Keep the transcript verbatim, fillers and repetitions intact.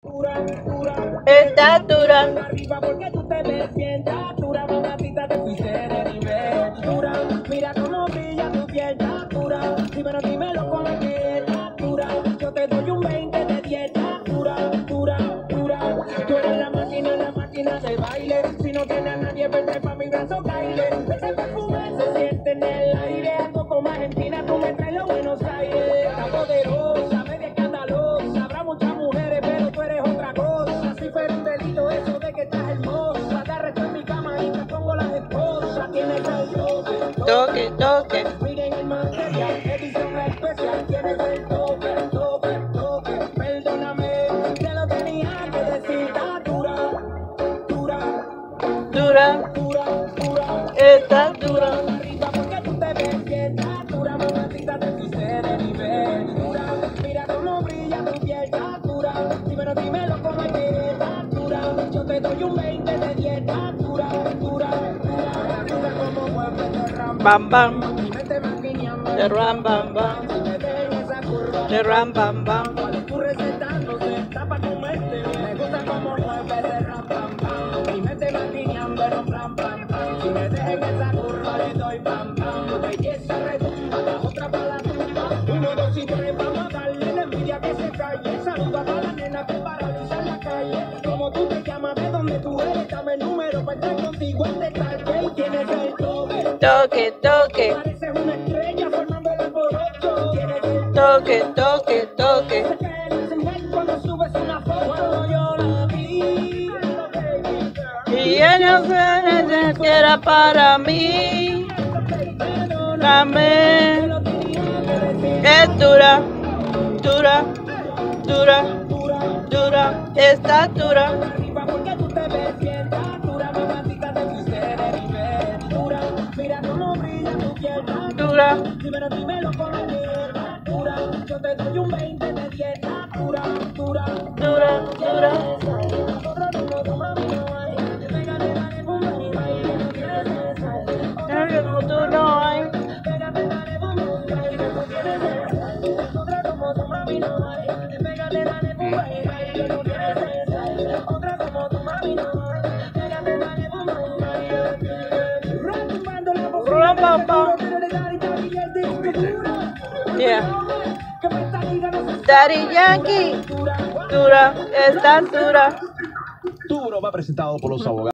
Está dura. Arriba porque tú te ves bien, está dura, mamacita, te fuiste de nivel. Dura, mira cómo brilla tu piel, está dura. Dímelo, dímelo con la que está dura. Yo te doy un veinte de dieta, dura, dura, dura. Tú eres la máquina, la máquina de baile. Si no tienes a nadie, vente pa' mi brazo, caile. Ese perfume se siente en el aire. Algo como Argentina, tú me traes los Buenos Aires. Está poderosa, media escandalosa. Habrá muchas mujeres, pero tú eres otra cosa. Si fuera un delito eso de que estás hermosa. Te arresto en mi cama y te pongo las esposas. Tienes el toque, Toque, toque. miren el material, edición especial. Tienes el toque, toque, toque. Perdóname, te lo tenía que decir. Está dura, dura, Dura. dura, dura. Está dura. Arriba porque tú te ves bien, está dura, mamacita, te fuiste de nivel. Dura, mira cómo brilla tu piel, está dura. Dímelo, dímelo como hay que está dura. Yo te doy un veinte de dieta, dura, dura, dura. Dura como mueves de ram, Bam, bam. vete maquineando. De ram, bam, bam. Si me ves en esa curva, De ram, bam, bam. cuál es tu receta, no sé, está pa' comerte. Me gusta como mueves de ram, bam, bam. Mi mente maquineando, ram, bam, bam, bam. Si me ves en esa curva, le doy bam, bam. Belleza retumba, la otra pa' la tumba. Uno, dos y tres, vamos a darle la envidia que se calle. Saluda a toda la nena que paraliza en la calle. Como tú te llamas, de dónde tú eres, dame el número para entrar contigo en detalle. Y tienes el toque, Toque, toque. pareces una estrella formando el alboroto. Tienes el Toque, toque, toque. cuando subes una foto, cuando yo la vi. Y ella fue que era para mí. Dame. Es dura, dura, dura, dura. Está dura. Arriba porque tú te ves bien, está dura, mamacita, te fuiste de nivel. Dura, mira cómo brilla tu piel, está Dura. dímelo, dímelo con la tierra, dura. Yo te doy un veinte de dieta, dura, dura, Dura, dura. Nosotros no tomamos, no hay. Pégale, dale, fuma y baile, no tienes esa. Como tú no hay. Pégale, dale, fuma y baile, no tienes esa. Nosotros como tu mami no hay. Pégale, dale, fuma y baile, no tienes esa. Otra como tu mami no hay. Pégale, dale, fuma y baile. Retumbando la voz. Rum, bam, bam. Yeah. Daddy Yankee. Dura, está dura. Duro va presentado por los abogados.